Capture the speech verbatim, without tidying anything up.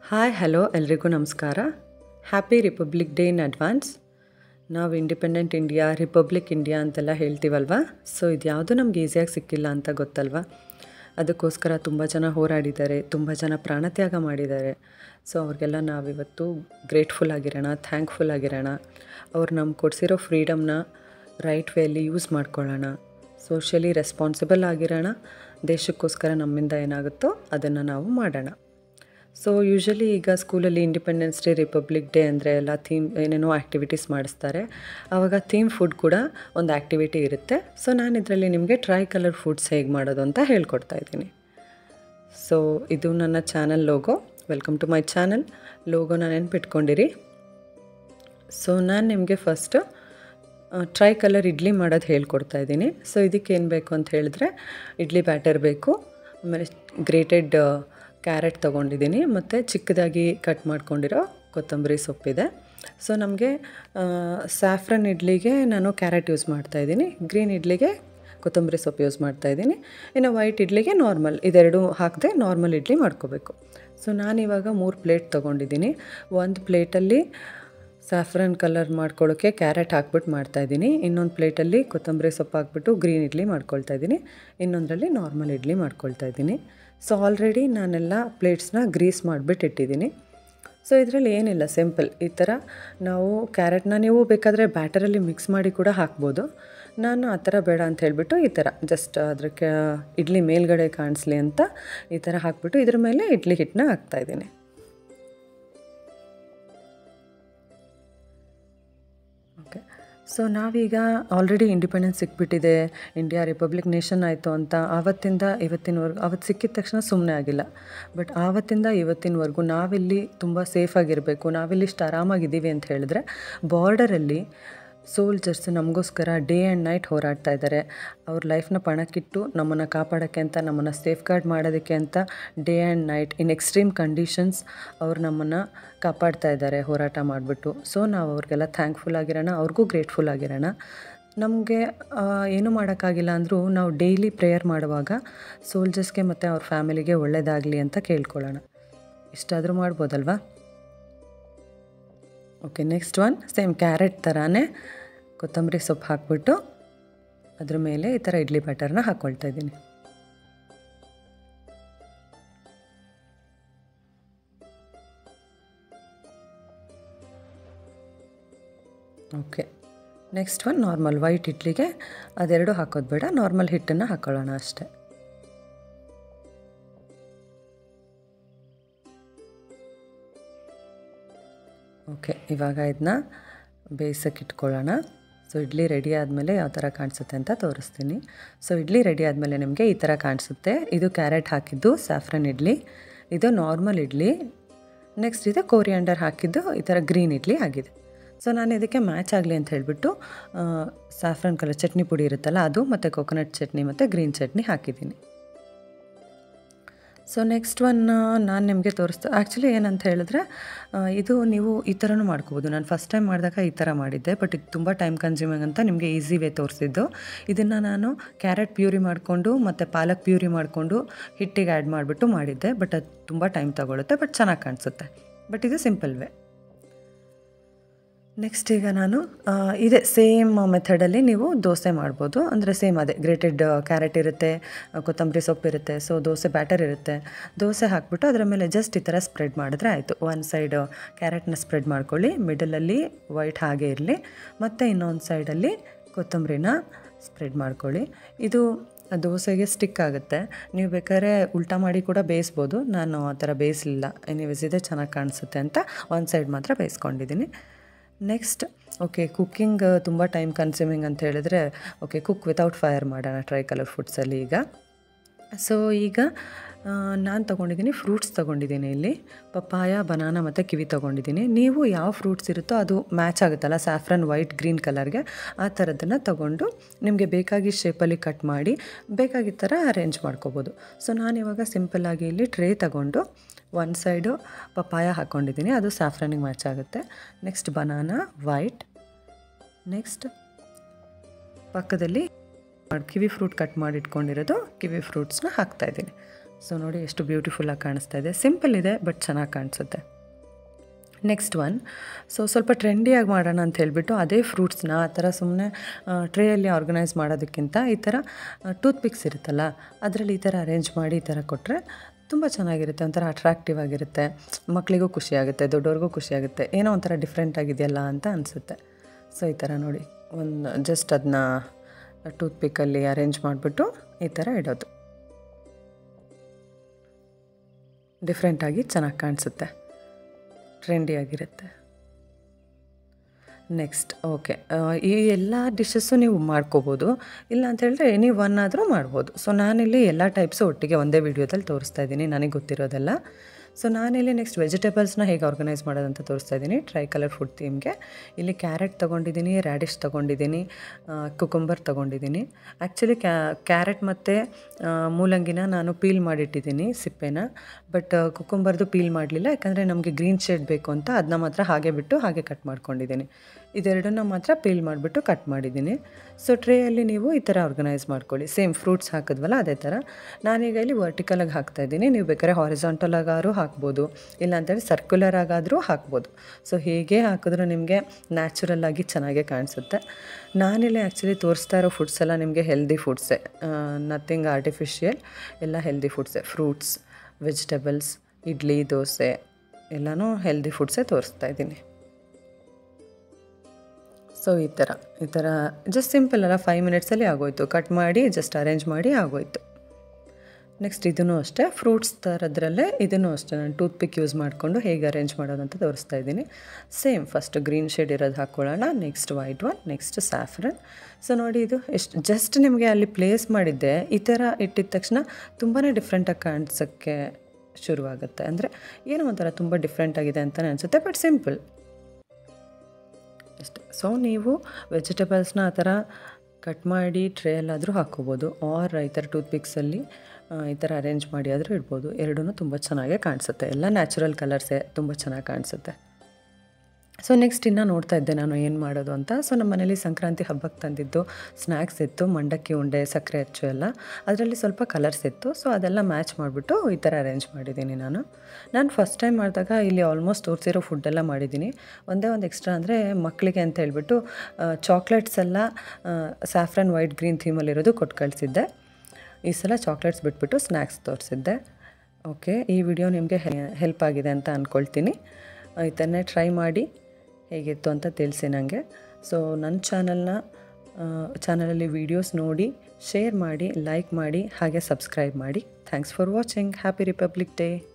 Hi hello ಎಲ್ರಿಗೂ ನಮಸ್ಕಾರ. Happy republic day in advance. ನಾವು ಇಂಡಿಪೆಂಡೆಂಟ್ ಇಂಡಿಯಾ, ರಿಪಬ್ಲಿಕ್ ಇಂಡಿಯಾ ಅಂತೆಲ್ಲ ಹೇಳ್ತೀವಲ್ವ. ಸೊ ಇದು ಯಾವುದೂ ನಮ್ಗೆ ಈಸಿಯಾಗಿ ಸಿಕ್ಕಿಲ್ಲ ಅಂತ ಗೊತ್ತಲ್ವ. ಅದಕ್ಕೋಸ್ಕರ ತುಂಬ ಜನ ಹೋರಾಡಿದ್ದಾರೆ, ತುಂಬ ಜನ ಪ್ರಾಣತ್ಯಾಗ ಮಾಡಿದ್ದಾರೆ. ಸೊ ಅವ್ರಿಗೆಲ್ಲ ನಾವಿವತ್ತು ಗ್ರೇಟ್ಫುಲ್ ಆಗಿರೋಣ, ಥ್ಯಾಂಕ್ಫುಲ್ ಆಗಿರೋಣ. ಅವ್ರು ನಮ್ಗೆ ಕೊಡಿಸಿರೋ ಫ್ರೀಡಮ್ನ ರೈಟ್ ವೇಲಿ ಯೂಸ್ ಮಾಡ್ಕೊಳ್ಳೋಣ, ಸೋಷಿಯಲಿ ರೆಸ್ಪಾನ್ಸಿಬಲ್ ಆಗಿರೋಣ. ದೇಶಕ್ಕೋಸ್ಕರ ನಮ್ಮಿಂದ ಏನಾಗುತ್ತೋ ಅದನ್ನು ನಾವು ಮಾಡೋಣ. ಸೊ ಯೂಶ್ವಲಿ ಈಗ ಸ್ಕೂಲಲ್ಲಿ ಇಂಡಿಪೆಂಡೆನ್ಸ್ ಡೇ, ರಿಪಬ್ಲಿಕ್ ಡೇ ಅಂದರೆ ಎಲ್ಲ ಥೀಮ್ ಏನೇನೋ ಆ್ಯಕ್ಟಿವಿಟೀಸ್ ಮಾಡಿಸ್ತಾರೆ. ಆವಾಗ ಥೀಮ್ ಫುಡ್ ಕೂಡ ಒಂದು ಆ್ಯಕ್ಟಿವಿಟಿ ಇರುತ್ತೆ. ಸೊ ನಾನು ಇದರಲ್ಲಿ ನಿಮಗೆ ಟ್ರೈ ಕಲರ್ ಫುಡ್ಸ್ ಹೇಗೆ ಮಾಡೋದು ಅಂತ ಹೇಳ್ಕೊಡ್ತಾ ಇದ್ದೀನಿ. ಸೊ ಇದು ನನ್ನ channel logo. Welcome to my channel. ಲೋಗೋನ ನೆನ್ಪಿಟ್ಕೊಂಡಿರಿ. ಸೊ ನಾನು ನಿಮಗೆ ಫಸ್ಟು ಟ್ರೈ ಕಲರ್ ಇಡ್ಲಿ ಮಾಡೋದು ಹೇಳ್ಕೊಡ್ತಾ ಇದ್ದೀನಿ. ಸೊ ಇದಕ್ಕೇನು ಬೇಕು ಅಂತ ಹೇಳಿದ್ರೆ, ಇಡ್ಲಿ ಬ್ಯಾಟರ್ ಬೇಕು, ಆಮೇಲೆ ಗ್ರೇಟೆಡ್ ಕ್ಯಾರೆಟ್ ತೊಗೊಂಡಿದ್ದೀನಿ, ಮತ್ತು ಚಿಕ್ಕದಾಗಿ ಕಟ್ ಮಾಡ್ಕೊಂಡಿರೋ ಕೊತ್ತಂಬರಿ ಸೊಪ್ಪಿದೆ. ಸೊ ನಮಗೆ ಸ್ಯಾಫ್ರನ್ ಇಡ್ಲಿಗೆ ನಾನು ಕ್ಯಾರೆಟ್ ಯೂಸ್ ಮಾಡ್ತಾಯಿದ್ದೀನಿ, ಗ್ರೀನ್ ಇಡ್ಲಿಗೆ ಕೊತ್ತಂಬರಿ ಸೊಪ್ಪು ಯೂಸ್ ಮಾಡ್ತಾಯಿದ್ದೀನಿ. ಇನ್ನು ವೈಟ್ ಇಡ್ಲಿಗೆ ನಾರ್ಮಲ್, ಇದೆರಡು ಹಾಕದೆ ನಾರ್ಮಲ್ ಇಡ್ಲಿ ಮಾಡ್ಕೋಬೇಕು. ಸೊ ನಾನಿವಾಗ ಮೂರು ಪ್ಲೇಟ್ ತೊಗೊಂಡಿದ್ದೀನಿ. ಒಂದು ಪ್ಲೇಟಲ್ಲಿ ಸ್ಯಾಫ್ರನ್ ಕಲರ್ ಮಾಡ್ಕೊಳ್ಳೋಕ್ಕೆ ಕ್ಯಾರೆಟ್ ಹಾಕ್ಬಿಟ್ಟು ಮಾಡ್ತಾಯಿದ್ದೀನಿ. ಇನ್ನೊಂದು ಪ್ಲೇಟಲ್ಲಿ ಕೊತ್ತಂಬರಿ ಸೊಪ್ಪು ಹಾಕ್ಬಿಟ್ಟು ಗ್ರೀನ್ ಇಡ್ಲಿ ಮಾಡ್ಕೊಳ್ತಾ ಇದ್ದೀನಿ. ಇನ್ನೊಂದರಲ್ಲಿ ನಾರ್ಮಲ್ ಇಡ್ಲಿ ಮಾಡ್ಕೊಳ್ತಾ ಇದ್ದೀನಿ. ಸೊ ಆಲ್ರೆಡಿ ನಾನೆಲ್ಲ ಪ್ಲೇಟ್ಸ್ನ ಗ್ರೀಸ್ ಮಾಡಿಬಿಟ್ಟು ಇಟ್ಟಿದ್ದೀನಿ. ಸೊ ಇದರಲ್ಲಿ ಏನಿಲ್ಲ, ಸಿಂಪಲ್. ಈ ಥರ ನಾವು ಕ್ಯಾರೆಟ್ನ ನೀವು ಬೇಕಾದರೆ ಬ್ಯಾಟರಲ್ಲಿ ಮಿಕ್ಸ್ ಮಾಡಿ ಕೂಡ ಹಾಕ್ಬೋದು. ನಾನು ಆ ಥರ ಬೇಡ ಅಂತ ಹೇಳಿಬಿಟ್ಟು ಈ ಥರ ಜಸ್ಟ್ ಅದಕ್ಕೆ ಇಡ್ಲಿ ಮೇಲ್ಗಡೆ ಕಾಣಿಸ್ಲಿ ಅಂತ ಈ ಥರ ಹಾಕ್ಬಿಟ್ಟು ಇದ್ರ ಮೇಲೆ ಇಡ್ಲಿ ಹಿಟ್ಟನ್ನ ಹಾಕ್ತಾಯಿದ್ದೀನಿ. ಓಕೆ. ಸೊ ನಾವೀಗ ಆಲ್ರೆಡಿ ಇಂಡಿಪೆಂಡೆನ್ಸ್ ಸಿಕ್ಬಿಟ್ಟಿದೆ, ಇಂಡಿಯಾ ರಿಪಬ್ಲಿಕ್ ನೇಷನ್ ಆಯಿತು ಅಂತ ಆವತ್ತಿಂದ ಇವತ್ತಿನವರೆಗೂ, ಅವತ್ತು ಸಿಕ್ಕಿದ ತಕ್ಷಣ ಸುಮ್ಮನೆ ಆಗಿಲ್ಲ. ಬಟ್ ಆವತ್ತಿಂದ ಇವತ್ತಿನವರೆಗೂ ನಾವಿಲ್ಲಿ ತುಂಬ ಸೇಫಾಗಿರಬೇಕು, ನಾವಿಲ್ಲಿ ಇಷ್ಟು ಆರಾಮಾಗಿದ್ದೀವಿ ಅಂತ ಹೇಳಿದ್ರೆ, ಬಾರ್ಡರಲ್ಲಿ ಸೋಲ್ಜರ್ಸ್ ನಮಗೋಸ್ಕರ ಡೇ ಆ್ಯಂಡ್ ನೈಟ್ ಹೋರಾಡ್ತಾ ಇದ್ದಾರೆ. ಅವ್ರ ಲೈಫ್ನ ಪಣಕ್ಕಿಟ್ಟು ನಮ್ಮನ್ನು ಕಾಪಾಡೋಕ್ಕೆ ಅಂತ, ನಮ್ಮನ್ನು ಸೇಫ್ ಗಾರ್ಡ್ ಮಾಡೋದಕ್ಕೆ ಅಂತ day and night in extreme conditions ಅವ್ರು ನಮ್ಮನ್ನು ಕಾಪಾಡ್ತಾ ಇದ್ದಾರೆ ಹೋರಾಟ ಮಾಡಿಬಿಟ್ಟು. ಸೊ ನಾವು ಅವ್ರಿಗೆಲ್ಲ ಥ್ಯಾಂಕ್ಫುಲ್ ಆಗಿರೋಣ, ಅವ್ರಿಗೂ ಗ್ರೇಟ್ಫುಲ್ ಆಗಿರೋಣ. ನಮಗೆ ಏನೂ ಮಾಡೋಕ್ಕಾಗಿಲ್ಲ ಅಂದರೂ ನಾವು ಡೈಲಿ ಪ್ರೇಯರ್ ಮಾಡುವಾಗ ಸೋಲ್ಜರ್ಸ್ಗೆ ಮತ್ತು ಅವ್ರ ಫ್ಯಾಮಿಲಿಗೆ ಒಳ್ಳೆಯದಾಗಲಿ ಅಂತ ಕೇಳ್ಕೊಳ್ಳೋಣ. ಇಷ್ಟಾದರೂ ಮಾಡ್ಬೋದಲ್ವಾ. Okay, next one same carrot ಥರನೇ ಕೊತ್ತಂಬರಿ ಸೊಪ್ಪು ಹಾಕ್ಬಿಟ್ಟು ಅದ್ರ ಮೇಲೆ ಈ ಥರ ಇಡ್ಲಿ ಬ್ಯಾಟರ್ನ ಹಾಕ್ಕೊಳ್ತಾ ಇದ್ದೀನಿ. Okay, next one normal white ಇಡ್ಲಿಗೆ ಅದೆರಡು ಹಾಕೋದು ಬೇಡ, ನಾರ್ಮಲ್ ಹಿಟ್ಟನ್ನು ಹಾಕ್ಕೊಳ್ಳೋಣ ಅಷ್ಟೇ. ಓಕೆ, ಇವಾಗ ಇದನ್ನ ಬೇಯಿಸೋಕೆ ಇಟ್ಕೊಳ್ಳೋಣ. ಸೊ ಇಡ್ಲಿ ರೆಡಿ ಆದಮೇಲೆ ಯಾವ ಥರ ಕಾಣಿಸುತ್ತೆ ಅಂತ ತೋರಿಸ್ತೀನಿ. ಸೊ ಇಡ್ಲಿ ರೆಡಿ ಆದಮೇಲೆ ನಿಮಗೆ ಈ ಥರ ಕಾಣಿಸುತ್ತೆ. ಇದು ಕ್ಯಾರೆಟ್ ಹಾಕಿದ್ದು ಸ್ಯಾಫ್ರನ್ ಇಡ್ಲಿ, ಇದು ನಾರ್ಮಲ್ ಇಡ್ಲಿ, ನೆಕ್ಸ್ಟ್ ಇದು ಕೋರಿಯಾಂಡರ್ ಹಾಕಿದ್ದು ಈ ಥರ ಗ್ರೀನ್ ಇಡ್ಲಿ ಆಗಿದೆ. ಸೊ ನಾನು ಇದಕ್ಕೆ ಮ್ಯಾಚ್ ಆಗಲಿ ಅಂತ ಹೇಳಿಬಿಟ್ಟು ಸ್ಯಾಫ್ರನ್ ಕಲರ್ ಚಟ್ನಿ ಪುಡಿ ಇರುತ್ತಲ್ಲ ಅದು, ಮತ್ತು ಕೊಕೊನಟ್ ಚಟ್ನಿ ಮತ್ತು ಗ್ರೀನ್ ಚಟ್ನಿ ಹಾಕಿದ್ದೀನಿ. ಸೊ ನೆಕ್ಸ್ಟ್ ಒನ್ ನಾನು ನಿಮಗೆ ತೋರಿಸ್ತಾ, ಆ್ಯಕ್ಚುಲಿ ಏನಂತ ಹೇಳಿದ್ರೆ, ಇದು ನೀವು ಈ ಥರನೂ ಮಾಡ್ಕೋಬೋದು. ನಾನು ಫಸ್ಟ್ ಟೈಮ್ ಮಾಡಿದಾಗ ಈ ಥರ ಮಾಡಿದ್ದೆ, ಬಟ್ ಇದು ತುಂಬ ಟೈಮ್ ಕನ್ಸ್ಯೂಮಿಂಗ್ ಅಂತ ನಿಮಗೆ ಈಸಿ ವೇ ತೋರಿಸಿದ್ದು. ಇದನ್ನು ನಾನು ಕ್ಯಾರೆಟ್ ಪ್ಯೂರಿ ಮಾಡಿಕೊಂಡು ಮತ್ತು ಪಾಲಕ್ ಪ್ಯೂರಿ ಮಾಡಿಕೊಂಡು ಹಿಟ್ಟಿಗೆ ಆ್ಯಡ್ ಮಾಡಿಬಿಟ್ಟು ಮಾಡಿದ್ದೆ. ಬಟ್ ಅದು ತುಂಬ ಟೈಮ್ ತೊಗೊಳುತ್ತೆ, ಬಟ್ ಚೆನ್ನಾಗಿ ಕಾಣಿಸುತ್ತೆ. ಬಟ್ ಇದು ಸಿಂಪಲ್ ವೇ. ನೆಕ್ಸ್ಟ್ ಈಗ ನಾನು ಇದೇ ಸೇಮ್ ಮೆಥಡಲ್ಲಿ ನೀವು ದೋಸೆ ಮಾಡ್ಬೋದು. ಅಂದರೆ ಸೇಮ್ ಅದೇ ಗ್ರೇಟೆಡ್ ಕ್ಯಾರೆಟ್ ಇರುತ್ತೆ, ಕೊತ್ತಂಬರಿ ಸೊಪ್ಪು ಇರುತ್ತೆ. ಸೊ ದೋಸೆ ಬ್ಯಾಟರ್ ಇರುತ್ತೆ, ದೋಸೆ ಹಾಕ್ಬಿಟ್ಟು ಅದರ ಮೇಲೆ ಜಸ್ಟ್ ಈ ಥರ ಸ್ಪ್ರೆಡ್ ಮಾಡಿದ್ರೆ ಆಯಿತು. ಒಂದು ಸೈಡ್ ಕ್ಯಾರೆಟ್ನ ಸ್ಪ್ರೆಡ್ ಮಾಡ್ಕೊಳ್ಳಿ, ಮಿಡಲಲ್ಲಿ ವೈಟ್ ಹಾಗೆ ಇರಲಿ, ಮತ್ತು ಇನ್ನೊಂದು ಸೈಡಲ್ಲಿ ಕೊತ್ತಂಬರಿನ ಸ್ಪ್ರೆಡ್ ಮಾಡ್ಕೊಳ್ಳಿ. ಇದು ದೋಸೆಗೆ ಸ್ಟಿಕ್ ಆಗುತ್ತೆ. ನೀವು ಬೇಕಾದ್ರೆ ಉಲ್ಟಾ ಮಾಡಿ ಕೂಡ ಬೇಯಿಸ್ಬೋದು. ನಾನು ಆ ಥರ ಬೇಯಿಸಲಿಲ್ಲ, ಎನಿವೇಸ್ ಇದೆ ಚೆನ್ನಾಗಿ ಕಾಣಿಸುತ್ತೆ ಅಂತ ಒಂದು ಸೈಡ್ ಮಾತ್ರ ಬೇಯಿಸ್ಕೊಂಡಿದ್ದೀನಿ. ನೆಕ್ಸ್ಟ್ ಓಕೆ, ಕುಕ್ಕಿಂಗ್ ತುಂಬ ಟೈಮ್ ಕನ್ಸ್ಯೂಮಿಂಗ್ ಅಂತ ಹೇಳಿದ್ರೆ, ಓಕೆ ಕುಕ್ ವಿತೌಟ್ ಫೈರ್ ಮಾಡೋಣ ಟ್ರೈ ಕಲರ್ ಫುಡ್ಸಲ್ಲಿ ಈಗ. ಸೊ ಈಗ ನಾನು ತೊಗೊಂಡಿದ್ದೀನಿ ಫ್ರೂಟ್ಸ್ ತೊಗೊಂಡಿದ್ದೀನಿ. ಇಲ್ಲಿ ಪಪ್ಪಾಯ, ಬನಾನಾ ಮತ್ತು ಕಿವಿ ತೊಗೊಂಡಿದ್ದೀನಿ. ನೀವು ಯಾವ ಫ್ರೂಟ್ಸ್ ಇರುತ್ತೋ ಅದು ಮ್ಯಾಚ್ ಆಗುತ್ತಲ್ಲ ಸ್ಯಾಫ್ರನ್ ವೈಟ್ ಗ್ರೀನ್ ಕಲರ್ಗೆ, ಆ ಥರದ್ದನ್ನು ತೊಗೊಂಡು ನಿಮಗೆ ಬೇಕಾಗಿ ಶೇಪಲ್ಲಿ ಕಟ್ ಮಾಡಿ ಬೇಕಾಗಿದ್ದ ಥರ ಅರೇಂಜ್ ಮಾಡ್ಕೋಬೋದು. ಸೊ ನಾನಿವಾಗ ಸಿಂಪಲ್ಲಾಗಿ ಇಲ್ಲಿ ಟ್ರೇ ತೊಗೊಂಡು ಒಂದು ಸೈಡು ಪಪ್ಪಾಯ ಹಾಕ್ಕೊಂಡಿದ್ದೀನಿ, ಅದು ಸ್ಯಾಫ್ರನಿಗೆ ಮ್ಯಾಚ್ ಆಗುತ್ತೆ. ನೆಕ್ಸ್ಟ್ ಬನಾನಾ ವೈಟ್, ನೆಕ್ಸ್ಟ್ ಪಕ್ಕದಲ್ಲಿ ಕಿವಿ ಫ್ರೂಟ್ ಕಟ್ ಮಾಡಿ ಇಟ್ಕೊಂಡಿರೋದು ಕಿವಿ ಫ್ರೂಟ್ಸ್ನ ಹಾಕ್ತಾಯಿದ್ದೀನಿ. ಸೊ ನೋಡಿ ಎಷ್ಟು ಬ್ಯೂಟಿಫುಲ್ಲಾಗಿ ಕಾಣಿಸ್ತಾ ಇದೆ. ಸಿಂಪಲ್ ಇದೆ ಬಟ್ ಚೆನ್ನಾಗಿ ಕಾಣಿಸುತ್ತೆ. ನೆಕ್ಸ್ಟ್ ಒನ್, ಸೊ ಸ್ವಲ್ಪ ಟ್ರೆಂಡಿಯಾಗಿ ಮಾಡೋಣ ಅಂತ ಹೇಳಿಬಿಟ್ಟು ಅದೇ ಫ್ರೂಟ್ಸ್ನ ಆ ಥರ ಸುಮ್ಮನೆ ಟ್ರೇಯಲ್ಲಿ ಆರ್ಗನೈಸ್ ಮಾಡೋದಕ್ಕಿಂತ ಈ ಥರ ಟೂತ್ ಪಿಕ್ಸ್ ಇರುತ್ತಲ್ಲ ಅದರಲ್ಲಿ ಈ ಥರ ಅರೇಂಜ್ ಮಾಡಿ ಈ ಥರ ಕೊಟ್ಟರೆ ತುಂಬ ಚೆನ್ನಾಗಿರುತ್ತೆ. ಒಂಥರ ಅಟ್ರಾಕ್ಟಿವ್ ಆಗಿರುತ್ತೆ, ಮಕ್ಕಳಿಗೂ ಖುಷಿಯಾಗುತ್ತೆ, ದೊಡ್ಡವ್ರಿಗೂ ಖುಷಿಯಾಗುತ್ತೆ, ಏನೋ ಒಂಥರ ಡಿಫ್ರೆಂಟ್ ಆಗಿದೆಯಲ್ಲ ಅಂತ ಅನಿಸುತ್ತೆ. ಸೊ ಈ ಥರ ನೋಡಿ ಒಂದು ಜಸ್ಟ್ ಅದನ್ನ ಟೂತ್ ಪಿಕ್ಕಲ್ಲಿ ಅರೇಂಜ್ ಮಾಡಿಬಿಟ್ಟು ಈ ಥರ ಇಡೋದು ಡಿಫ್ರೆಂಟಾಗಿ ಚೆನ್ನಾಗಿ ಕಾಣಿಸುತ್ತೆ, ಟ್ರೆಂಡಿಯಾಗಿರುತ್ತೆ. ನೆಕ್ಸ್ಟ್ ಓಕೆ, ಈ ಎಲ್ಲ ಡಿಶಸ್ಸು ನೀವು ಮಾಡ್ಕೋಬೋದು, ಇಲ್ಲ ಅಂತ ಹೇಳಿದ್ರೆ ಎನಿ ಒನ್ ಆದರೂ ಮಾಡ್ಬೋದು. ಸೊ ನಾನಿಲ್ಲಿ ಎಲ್ಲ ಟೈಪ್ಸು ಒಟ್ಟಿಗೆ ಒಂದೇ ವೀಡಿಯೋದಲ್ಲಿ ತೋರಿಸ್ತಾ ಇದ್ದೀನಿ, ನನಗೆ ಗೊತ್ತಿರೋದೆಲ್ಲ. ಸೊ ನಾನಿಲ್ಲಿ ನೆಕ್ಸ್ಟ್ ವೆಜಿಟೇಬಲ್ಸ್ನ ಹೇಗೆ ಆರ್ಗನೈಸ್ ಮಾಡೋದಂತ ತೋರಿಸ್ತಾ ಇದ್ದೀನಿ ಟ್ರೈ ಕಲರ್ ಫುಡ್ ಥೀಮ್ಗೆ. ಇಲ್ಲಿ ಕ್ಯಾರೆಟ್ ತೊಗೊಂಡಿದ್ದೀನಿ, ರ್ಯಾಡಿಶ್ ತೊಗೊಂಡಿದ್ದೀನಿ, ಕುಕುಂಬರ್ ತೊಗೊಂಡಿದ್ದೀನಿ. ಆ್ಯಕ್ಚುಲಿ ಕ್ಯಾರೆಟ್ ಮತ್ತು ಮೂಲಂಗಿನ ನಾನು ಪೀಲ್ ಮಾಡಿಟ್ಟಿದ್ದೀನಿ ಸಿಪ್ಪೆನ, ಬಟ್ ಕುಕುಂಬರ್ದು ಪೀಲ್ ಮಾಡಲಿಲ್ಲ, ಯಾಕಂದರೆ ನಮಗೆ ಗ್ರೀನ್ ಶೇಡ್ ಬೇಕು ಅಂತ ಅದನ್ನ ಮಾತ್ರ ಹಾಗೆ ಬಿಟ್ಟು ಹಾಗೆ ಕಟ್ ಮಾಡ್ಕೊಂಡಿದ್ದೀನಿ. ಇದೆರಡನ್ನ ಮಾತ್ರ ಪೀಲ್ ಮಾಡಿಬಿಟ್ಟು ಕಟ್ ಮಾಡಿದ್ದೀನಿ. ಸೊ ಟ್ರೇಯಲ್ಲಿ ನೀವು ಈ ಥರ ಆರ್ಗನೈಸ್ ಮಾಡ್ಕೊಳ್ಳಿ. ಸೇಮ್ ಫ್ರೂಟ್ಸ್ ಹಾಕಿದ್ವಲ್ಲ ಅದೇ ಥರ. ನಾನೀಗ ಇಲ್ಲಿ ವರ್ಟಿಕಲಾಗಿ ಹಾಕ್ತಾಯಿದ್ದೀನಿ, ನೀವು ಬೇಕಾದ್ರೆ ಹಾರಿಜಾಂಟಲ್ ಆಗಾರು ಹಾಕ್ಬೋದು, ಇಲ್ಲ ಅಂತೇಳಿ ಸರ್ಕ್ಯುಲರ್ ಆಗಾದರೂ ಹಾಕ್ಬೋದು. ಸೊ ಹೇಗೆ ಹಾಕಿದ್ರೂ ನಿಮಗೆ ನ್ಯಾಚುರಲ್ ಆಗಿ ಚೆನ್ನಾಗೇ ಕಾಣಿಸುತ್ತೆ. ನಾನಿಲ್ಲಿ ಆ್ಯಕ್ಚುಲಿ ತೋರಿಸ್ತಾ ಇರೋ ಫುಡ್ಸ್ ಎಲ್ಲ ನಿಮಗೆ ಹೆಲ್ದಿ ಫುಡ್ಸೇ, ನಥಿಂಗ್ ಆರ್ಟಿಫಿಷಿಯಲ್, ಎಲ್ಲ ಹೆಲ್ದಿ ಫುಡ್ಸೇ. ಫ್ರೂಟ್ಸ್, ವೆಜಿಟೇಬಲ್ಸ್, ಇಡ್ಲಿ, ದೋಸೆ ಎಲ್ಲನೂ ಹೆಲ್ದಿ ಫುಡ್ಸೇ ತೋರಿಸ್ತಾ ಇದ್ದೀನಿ. ಸೊ ಈ ಥರ ಈ ಥರ ಜಸ್ಟ್ ಸಿಂಪಲ್ ಅಲ್ಲ, ಫೈವ್ ಮಿನಿಟ್ಸಲ್ಲಿ ಆಗೋಯ್ತು. ಕಟ್ ಮಾಡಿ ಜಸ್ಟ್ ಅರೇಂಜ್ ಮಾಡಿ ಆಗೋಯ್ತು. ನೆಕ್ಸ್ಟ್ ಇದನ್ನು ಅಷ್ಟೇ ಫ್ರೂಟ್ಸ್ ಥರದ್ರಲ್ಲೇ ಇದನ್ನು ಅಷ್ಟೇ ನಾನು ಟೂತ್ ಪಿಕ್ ಯೂಸ್ ಮಾಡಿಕೊಂಡು ಹೇಗೆ ಅರೇಂಜ್ ಮಾಡೋದಂತ ತೋರಿಸ್ತಾ ಇದ್ದೀನಿ. ಸೇಮ್ ಫಸ್ಟ್ ಗ್ರೀನ್ ಶೇಡ್ ಇರೋದು ಹಾಕ್ಕೊಳ್ಳೋಣ, next white one, next saffron. So ನೋಡಿ ಇದು ಎಷ್ಟು ಜಸ್ಟ್ ನಿಮಗೆ ಅಲ್ಲಿ ಪ್ಲೇಸ್ ಮಾಡಿದ್ದೆ, ಈ ಥರ ಇಟ್ಟಿದ ತಕ್ಷಣ ತುಂಬಾ ಡಿಫ್ರೆಂಟಾಗಿ ಕಾಣಿಸೋಕ್ಕೆ ಶುರುವಾಗುತ್ತೆ. ಅಂದರೆ ಏನೋ ಒಂಥರ ತುಂಬ ಡಿಫ್ರೆಂಟಾಗಿದೆ ಅಂತಲೇ ಅನಿಸುತ್ತೆ, ಬಟ್ ಸಿಂಪಲ್ ಅಷ್ಟೆ. ಸೊ ನೀವು ವೆಜಿಟೇಬಲ್ಸ್ನ ಆ ಥರ ಕಟ್ ಮಾಡಿ ಟ್ರೇಯಲ್ಲಾದರೂ ಹಾಕ್ಕೋಬೋದು, ಆರ್ ಈ ಥರ ಟೂತ್ ಪಿಕ್ಸಲ್ಲಿ ಈ ಥರ ಅರೇಂಜ್ ಮಾಡಿ ಆದರೂ ಇಡ್ಬೋದು. ಎರಡೂ ತುಂಬ ಚೆನ್ನಾಗೇ ಕಾಣಿಸುತ್ತೆ, ಎಲ್ಲ ನ್ಯಾಚುರಲ್ ಕಲರ್ಸೇ, ತುಂಬ ಚೆನ್ನಾಗಿ ಕಾಣಿಸುತ್ತೆ. ಸೊ ನೆಕ್ಸ್ಟ್ ಇನ್ನೂ ನೋಡ್ತಾ ಇದ್ದೆ ನಾನು ಏನು ಮಾಡೋದು ಅಂತ. ಸೊ ನಮ್ಮ ಮನೇಲಿ ಸಂಕ್ರಾಂತಿ ಹಬ್ಬಕ್ಕೆ ತಂದಿದ್ದು ಸ್ನ್ಯಾಕ್ಸ್ ಇತ್ತು, ಮಂಡಕ್ಕಿ ಉಂಡೆ, ಸಕ್ಕರೆ ಅಚ್ಚು ಎಲ್ಲ, ಅದರಲ್ಲಿ ಸ್ವಲ್ಪ ಕಲರ್ಸ್ ಇತ್ತು. ಸೊ ಅದೆಲ್ಲ ಮ್ಯಾಚ್ ಮಾಡಿಬಿಟ್ಟು ಈ ಥರ ಅರೇಂಜ್ ಮಾಡಿದ್ದೀನಿ ನಾನು. ನಾನು ಫಸ್ಟ್ ಟೈಮ್ ಮಾಡಿದಾಗ ಇಲ್ಲಿ ಆಲ್ಮೋಸ್ಟ್ ತೋರಿಸಿರೋ ಫುಡ್ಡೆಲ್ಲ ಮಾಡಿದ್ದೀನಿ. ಒಂದೇ ಒಂದು ಎಕ್ಸ್ಟ್ರಾ ಅಂದರೆ ಮಕ್ಕಳಿಗೆ ಅಂತ ಹೇಳ್ಬಿಟ್ಟು ಚಾಕ್ಲೇಟ್ಸ್ ಎಲ್ಲ ಸ್ಯಾಫ್ರನ್ ವೈಟ್ ಗ್ರೀನ್ ಥೀಮಲ್ಲಿರೋದು ಕೊಟ್ಟು ಕಳಿಸಿದ್ದೆ. ಈ ಸಲ ಚಾಕ್ಲೇಟ್ಸ್ ಬಿಟ್ಬಿಟ್ಟು ಸ್ನ್ಯಾಕ್ಸ್ ತೋರಿಸಿದ್ದೆ. ಓಕೆ, ಈ ವಿಡಿಯೋ ನಿಮಗೆ ಹೆಲ್ಪ್ ಆಗಿದೆ ಅಂತ ಅಂದ್ಕೊಳ್ತೀನಿ. ಇದನ್ನೇ ಟ್ರೈ ಮಾಡಿ ಹೇಗಿತ್ತು ಅಂತ ತಿಳಿಸಿ ನನಗೆ. ಸೊ ನನ್ನ ಚಾನಲ್ನ ಚಾನಲಲ್ಲಿ ವೀಡಿಯೋಸ್ ನೋಡಿ, ಶೇರ್ ಮಾಡಿ, ಲೈಕ್ ಮಾಡಿ, ಹಾಗೆ ಸಬ್ಸ್ಕ್ರೈಬ್ ಮಾಡಿ. Thanks for watching. Happy republic day.